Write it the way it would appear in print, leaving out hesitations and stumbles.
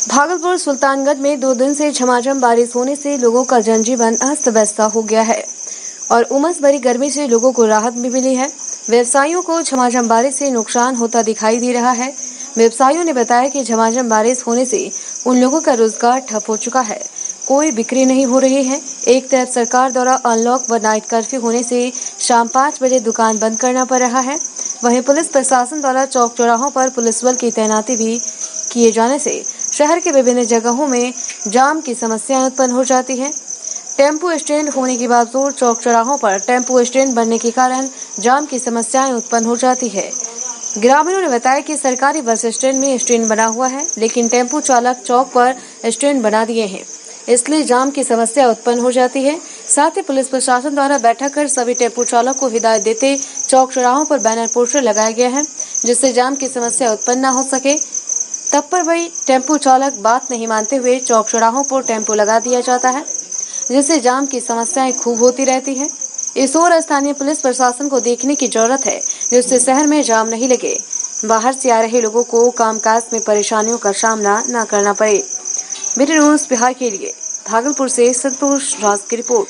भागलपुर सुल्तानगंज में 2 दिन से झमाझम बारिश होने से लोगों का जनजीवन अस्त व्यस्त हो गया है और उमस भरी गर्मी से लोगों को राहत भी मिली है। व्यवसायियों को झमाझम बारिश से नुकसान होता दिखाई दे रहा है। व्यवसायियों ने बताया कि झमाझम बारिश होने से उन लोगों का रोजगार ठप हो चुका है, कोई बिक्री नहीं हो रही है। एक तरफ सरकार द्वारा अनलॉक व नाइट कर्फ्यू होने से शाम 5 बजे दुकान बंद करना पड़ रहा है, वहीं पुलिस प्रशासन द्वारा चौक चौराहों पर पुलिस बल की तैनाती भी किए जाने से शहर के विभिन्न जगहों में जाम की समस्याएं उत्पन्न हो जाती है। टेम्पो स्टैंड होने के बावजूद चौक चौराहों पर टेम्पो स्टैंड बनने के कारण जाम की समस्याएं उत्पन्न हो जाती है। ग्रामीणों ने बताया कि सरकारी बस स्टैंड में स्टैंड बना हुआ है, लेकिन टेम्पो चालक चौक पर स्टैंड बना दिए हैं, इसलिए जाम की समस्या उत्पन्न हो जाती है। साथ ही पुलिस प्रशासन द्वारा बैठक कर सभी टेम्पो चालक को हिदायत देते चौक चौराहों पर बैनर पोस्टर लगाया गया है, जिससे जाम की समस्या उत्पन्न न हो सके। तब पर वही टेम्पो चालक बात नहीं मानते हुए चौक चौराहों पर टेम्पो लगा दिया जाता है, जिससे जाम की समस्याएं खूब होती रहती है। इस ओर स्थानीय पुलिस प्रशासन को देखने की जरूरत है, जिससे शहर में जाम नहीं लगे, बाहर से आ रहे लोगों को कामकाज में परेशानियों का सामना न करना पड़े। बीटी न्यूज़ बिहार के लिए भागलपुर से संतोष राज की रिपोर्ट।